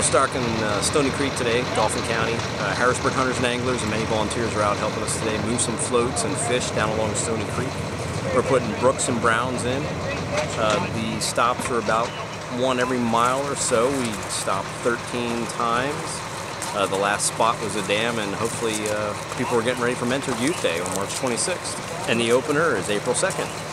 We'll start in Stony Creek today, Dauphin County. Harrisburg hunters and anglers and many volunteers are out helping us today move some floats and fish down along Stony Creek. We're putting brooks and browns in. The stops are about one every mile or so. We stopped 13 times. The last spot was a dam, and hopefully people are getting ready for Mentored Youth Day on March 26th. And the opener is April 2nd.